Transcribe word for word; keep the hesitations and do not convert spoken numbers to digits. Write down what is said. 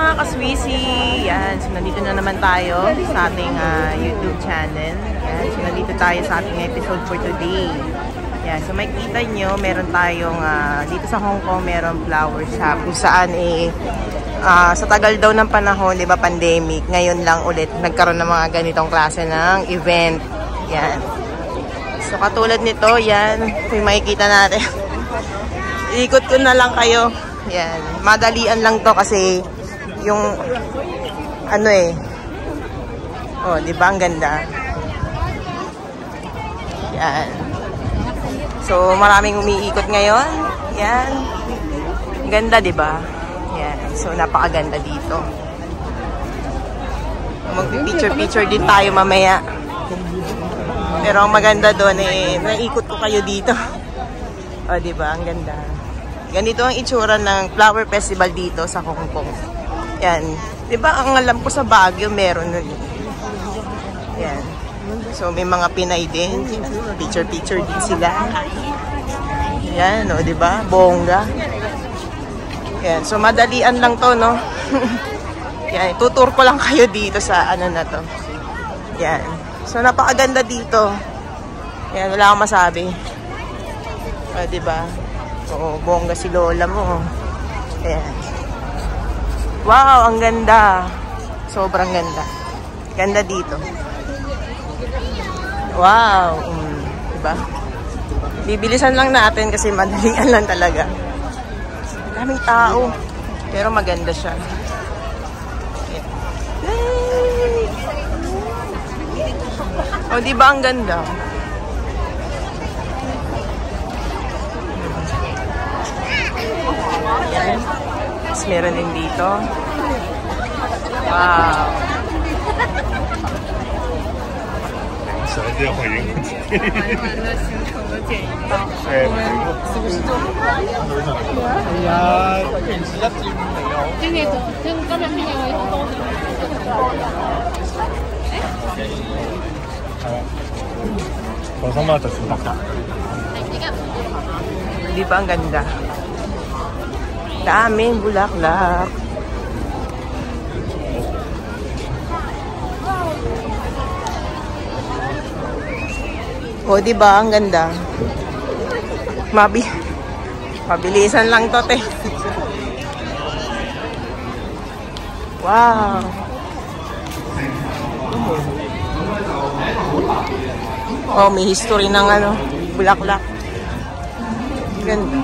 mga kaswisi! Yan, so nandito na naman tayo sa ating uh, YouTube channel. Yan, so nandito tayo sa ating episode for today. Yan, so makikita nyo, meron tayong, uh, dito sa Hong Kong, meron flower shop kung saan eh, uh, sa tagal daw ng panahon, di ba, pandemic, ngayon lang ulit nagkaroon ng mga ganitong klase ng event. Yan. So katulad nito, yan, kung makikita natin. Ikot ko na lang kayo. Yan, madalian lang to kasi yung ano eh. Oh, 'di ba ang ganda? Yan. So, maraming umiikot ngayon. Yan. Ganda, 'di ba? Yan. So, napakaganda dito. Magpi-picture-picture din tayo mamaya. Pero ang maganda doon eh, naikot ko kayo dito. Oh, 'di ba? Ang ganda. Ganito ang itsura ng flower festival dito sa Hong Kong. Yan. Diba ang alam ko sa Baguio meron nun. Yan. So may mga Pinay din. Picture-picture din sila. Yan, o, diba? Bongga. Yan. So madalian lang to, no? Yan. Tutur ko lang kayo dito sa ano na to. Yan. So napakaganda dito. Yan. Wala akong masabi. O, diba? Oo, bongga si lola mo. Ayan. Wow, ang ganda. Sobrang ganda. Ganda dito. Wow. Um, diba? Bibilisan lang natin kasi madalian lang talaga. Daming tao. Pero maganda siya. Ayan. O, diba ang ganda? Yan. Tapos meron din dito. Wow. 十二点回应。哎呀，平時一至五嚟哦。今日今今日邊有位好多嘅？係啊。放心啦，就算得㗎。 Di ba ang ganda? Daming bulaklak. O, di ba ang ganda? Mabi Mabilisan lang to, te. Wow. Oh, may history ng ano, bulaklak. Ganda.